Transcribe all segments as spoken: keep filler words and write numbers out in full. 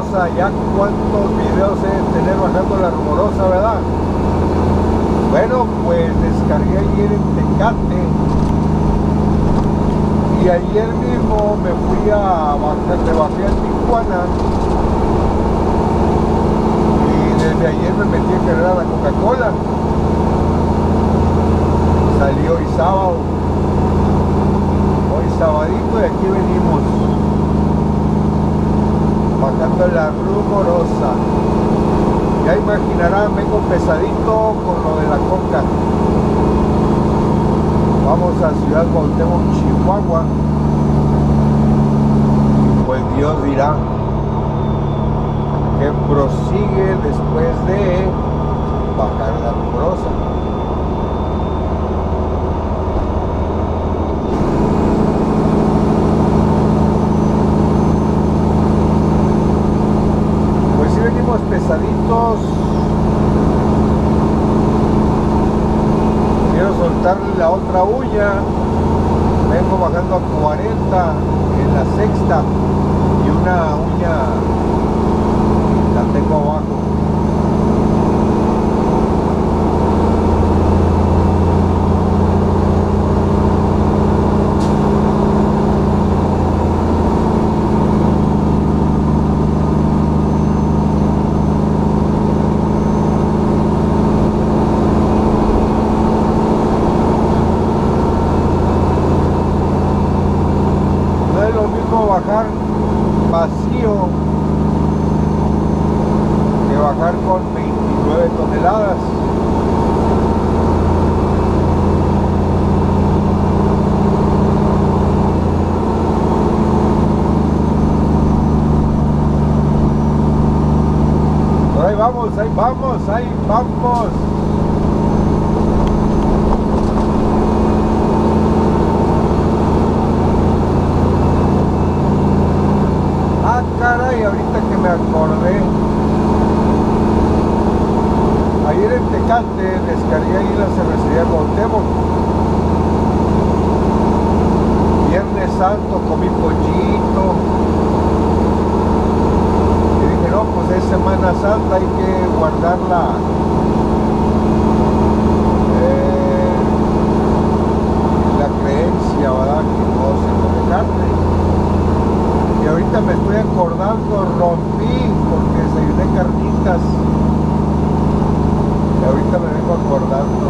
Rumorosa. Ya cuántos videos he de tener bajando la Rumorosa, ¿verdad? Bueno, pues descargué ayer en Tecate. Y ayer mismo me fui a bajar, me bajé a Tijuana. Y desde ayer me metí a cargar la Coca-Cola. Salí hoy sábado. Hoy sabadito y aquí venimos. Bajando la Rumorosa. Ya imaginarán, vengo pesadito con lo de la coca. Vamos a Ciudad Cuauhtémoc, Chihuahua. Pues Dios dirá que prosigue después de bajar la Rumorosa. Pues sí venimos pesaditos. Quiero soltarle la otra uña. Vengo bajando a cuarenta en la sexta y una uña la tengo abajo. Bajar vacío que bajar con veintinueve toneladas. Pero ahí vamos, ahí vamos, ahí vamos. Caray, ahorita que me acordé, ayer en Tecate descargué ahí la cervecería Cuauhtémoc. Viernes Santo comí pollito y dije, no, pues es Semana Santa, hay que guardarla, eh, la creencia, ¿verdad? Que no se come carne. Y ahorita me estoy acordando, rompí porque desayuné carnitas. Y ahorita me vengo acordando.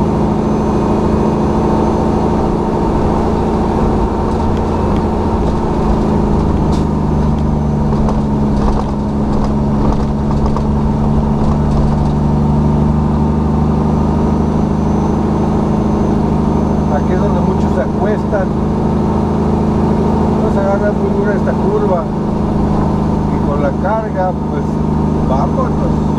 Aquí es donde muchos se acuestan. Se agarra muy dura esta curva y con la carga pues vámonos.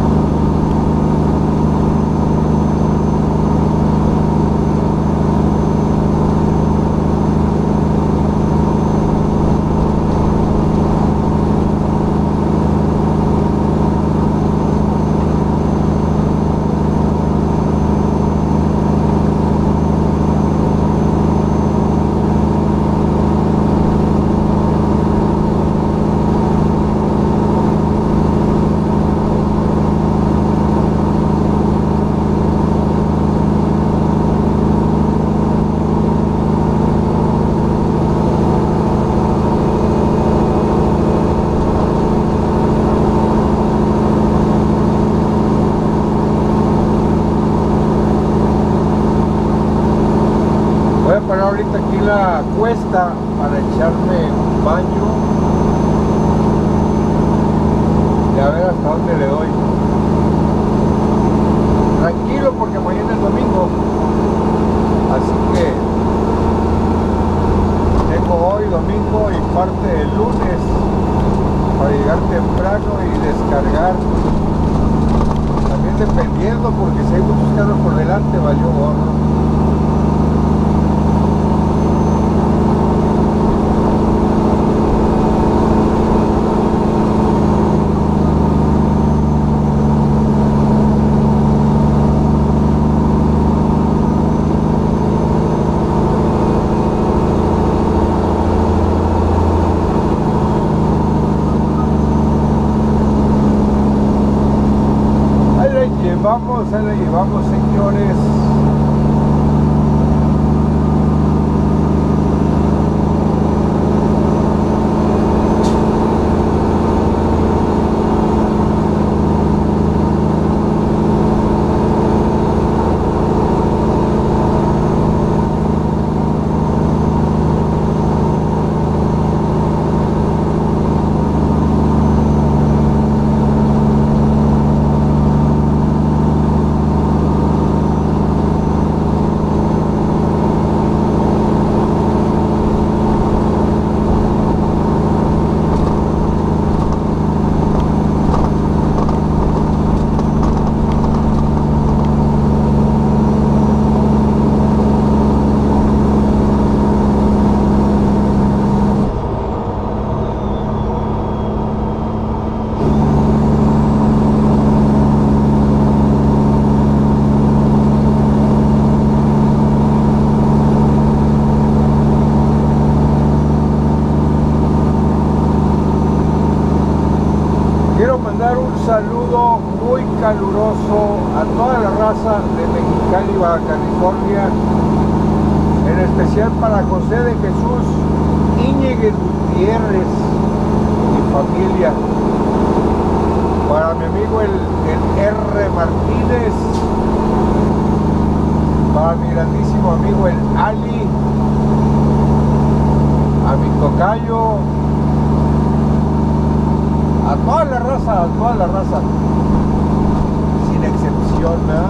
Ahorita aquí la cuesta para echarme un baño y a ver hasta dónde le doy. Tranquilo porque mañana es domingo, así que tengo hoy domingo y parte del lunes para llegar temprano y descargar. También dependiendo, porque si hay muchos carros por delante valió gorro. llevamos, ahí la llevamos, señores. Un saludo muy caluroso a toda la raza de Mexicali, Baja California, en especial para José de Jesús Íñiguez Gutiérrez y familia, para mi amigo el, el R. Martínez, para mi grandísimo amigo el Ali, a mi tocayo, a toda la raza, a toda la raza, sin excepción, ¿verdad?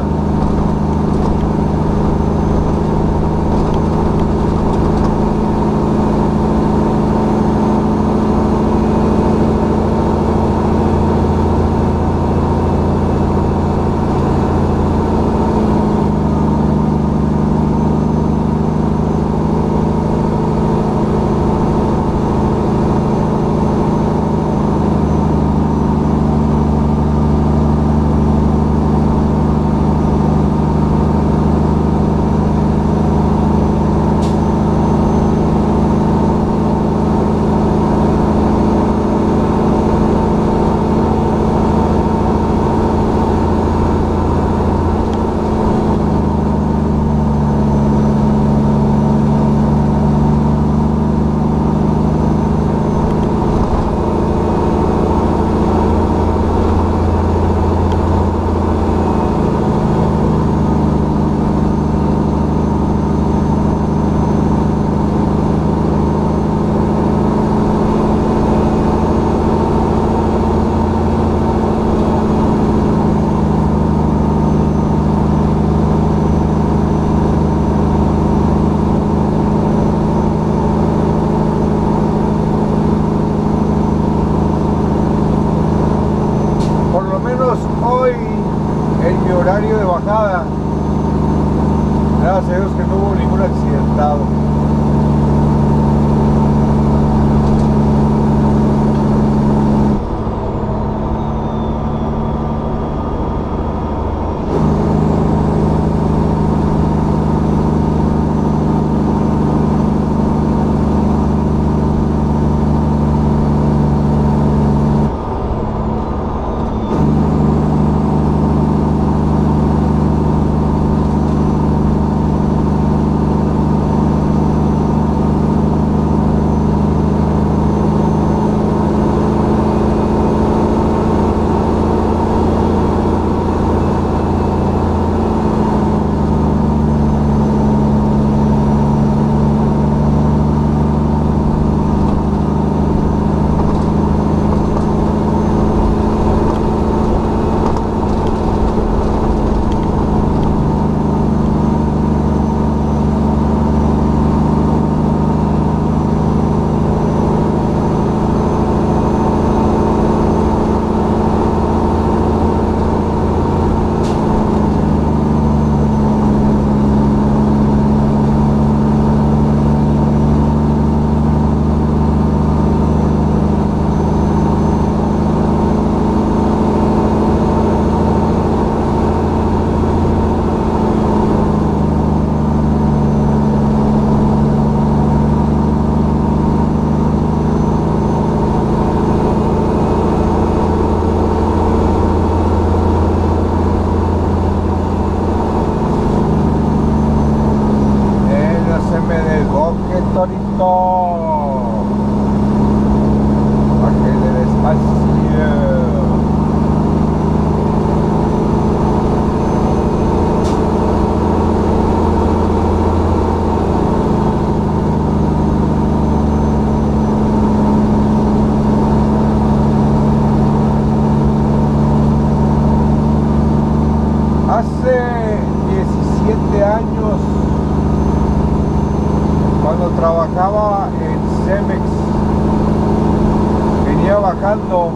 bajando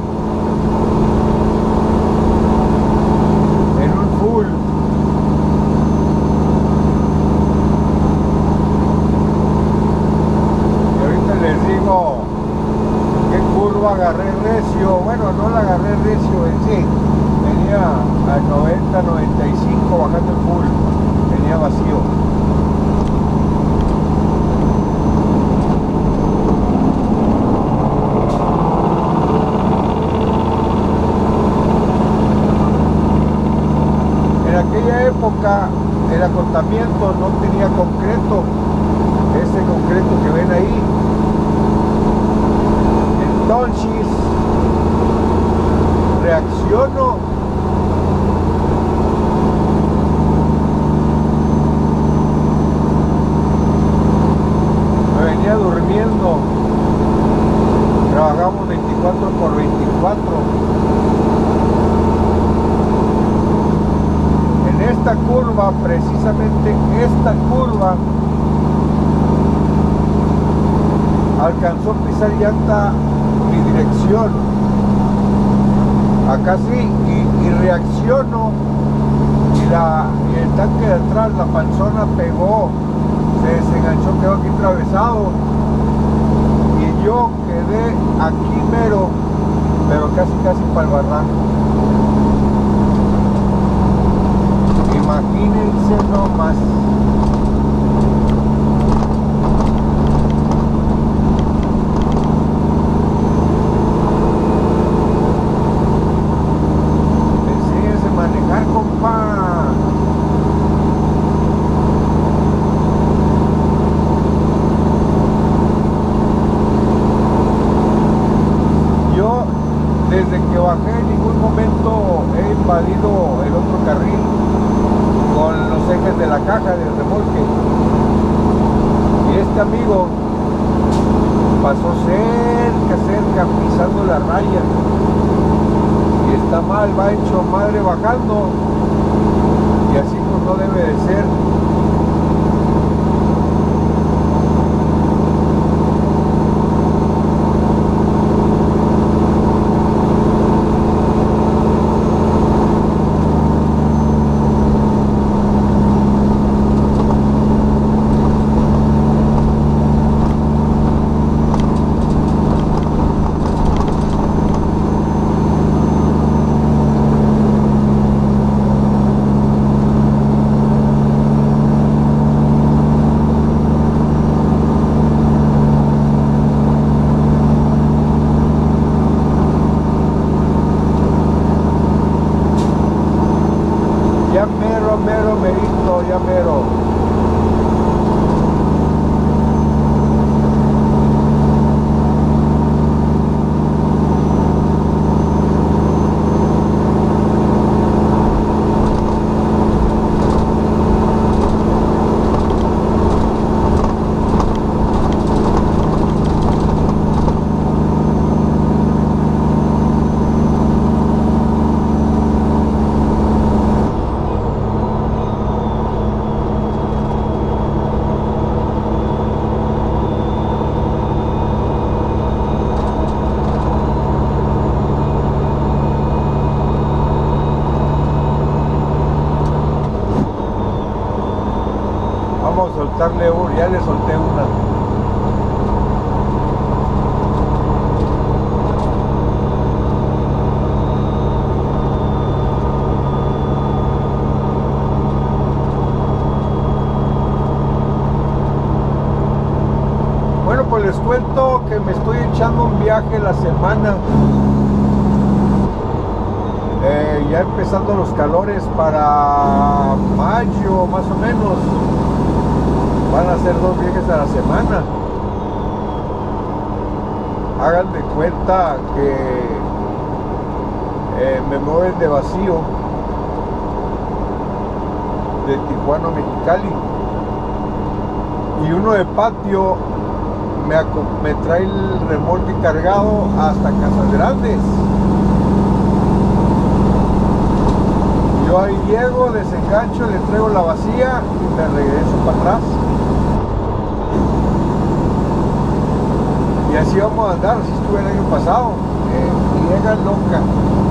en un full. Y ahorita les digo qué curva agarré recio. Bueno, no la agarré recio en sí. Venía a noventa, noventa y cinco bajando el full. Venía vacío. Época el acotamiento no tenía concreto, ese concreto que ven ahí. Entonces reacciono me venía durmiendo, trabajamos veinticuatro por veinticuatro. Esta curva, precisamente esta curva, alcanzó a pisar llanta mi dirección. Acá sí, y, y reacciono y, la, y el tanque de atrás, la panzona pegó, se desenganchó, quedó aquí atravesado y yo quedé aquí mero, pero casi casi para el barranco. Imagínense nomás. Enséñense a manejar, compa. Yo, desde que bajé, en ningún momento he invadido el otro carril con los ejes de la caja del remolque. Y este amigo pasó cerca, cerca, pisando la raya. Y está mal, va hecho madre bajando. Y así pues no debe de ser. Ya mero. Vamos a soltarle un, ya le solté una. Bueno, pues les cuento que me estoy echando un viaje la semana. Eh, ya empezando los calores para mayo más o menos. Van a ser dos viajes a la semana. Hagan de cuenta que eh, me mueven de vacío de Tijuana a Mexicali y uno de patio me, me trae el remolque cargado hasta Casas Grandes. Yo ahí llego, desengancho, le traigo la vacía y me regreso para atrás. Y así vamos a andar, así estuve el año pasado. Eh, loca.